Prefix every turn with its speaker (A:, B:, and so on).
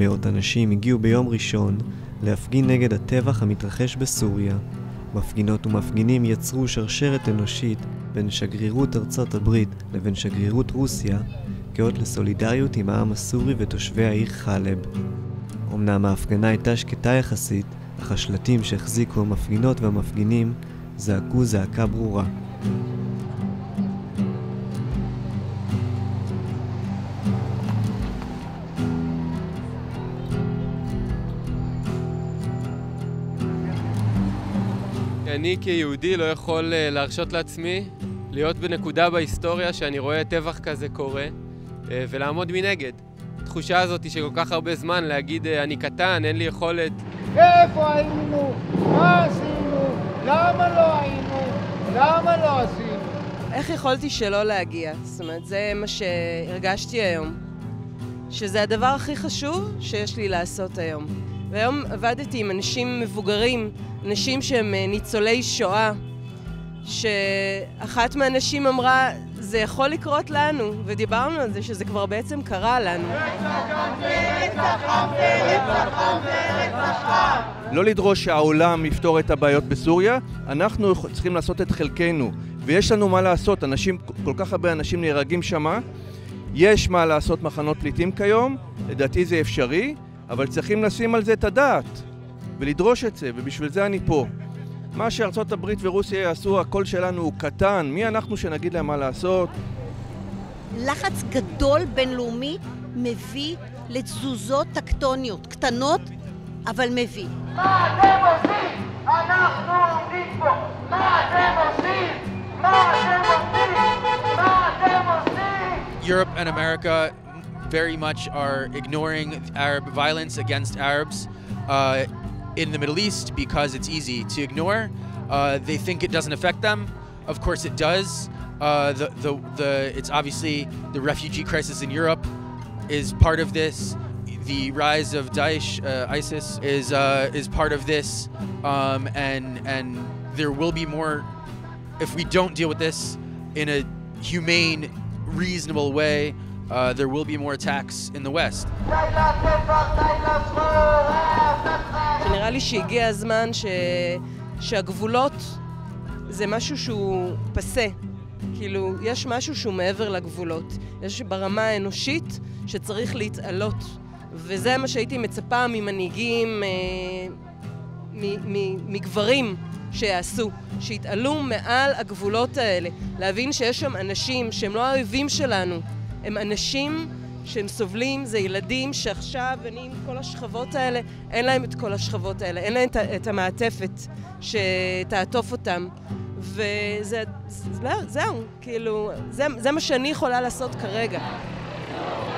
A: מאות אנשים הגיעו ביום ראשון להפגין נגד הטבח המתרחש בסוריה. מפגינות ומפגינים יצרו שרשרת אנושית בין שגרירות ארצות הברית לבין שגרירות רוסיה, כאות לסולידריות עם העם הסורי ותושבי העיר חלב. אמנם ההפגנה הייתה שקטה יחסית, אך השלטים שהחזיקו המפגינות והמפגינים זעקו זעקה ברורה.
B: אני כיהודי לא יכול להרשות לעצמי להיות בנקודה בהיסטוריה שאני רואה טבח כזה קורה ולעמוד מנגד. התחושה הזאת היא שכל כך הרבה זמן להגיד אני קטן, אין לי יכולת.
C: איפה היינו? מה עשינו? למה לא היינו? למה לא עשינו?
D: איך יכולתי שלא להגיע? זאת אומרת, זה מה שהרגשתי היום. שזה הדבר הכי חשוב שיש לי לעשות היום. והיום עבדתי עם אנשים מבוגרים, אנשים שהם ניצולי שואה, שאחת מהאנשים אמרה, זה יכול לקרות לנו, ודיברנו על זה שזה כבר בעצם קרה לנו.
E: לא לדרוש שהעולם יפתור את הבעיות בסוריה, אנחנו צריכים לעשות את חלקנו, ויש לנו מה לעשות, כל כך הרבה אנשים נהרגים שמה, יש מה לעשות מחנות פליטים כיום, לדעתי זה אפשרי, אבל צריכים לשים על זה את הדעת ולדרוש את זה, ובשביל זה אני פה. מה שארצות הברית ורוסיה יעשו, הקול שלנו הוא קטן, מי אנחנו שנגיד להם מה לעשות?
F: לחץ גדול בינלאומי מביא לתזוזות טקטוניות, קטנות, אבל מביא.
C: מה אתם עושים? אנחנו עומדים פה. מה אתם עושים? מה אתם עושים? מה אתם עושים?
G: Europe and America very much are ignoring Arab violence against Arabs in the Middle East because it's easy to ignore. They think it doesn't affect them. Of course it does. It's obviously the refugee crisis in Europe is part of this. The rise of Daesh, ISIS, is part of this, and there will be more if we don't deal with this in a humane, reasonable way. There will be more attacks in the West.
D: נראה לי שהגיע הזמן שהגבולות זה משהו שהוא פסה. כאילו, יש משהו שהוא מעבר לגבולות. יש ברמה האנושית שצריך להתעלות. וזה מה שהייתי מצפה ממנהיגים, מגברים שיעשו. שיתעלו מעל הגבולות האלה. להבין שיש שם אנשים שהם לא האויבים שלנו. הם אנשים שהם סובלים, זה ילדים שעכשיו אני עם כל השכבות האלה, אין להם את כל השכבות האלה, אין להם את המעטפת שתעטוף אותם. וזהו, כאילו, זה מה שאני יכולה לעשות כרגע.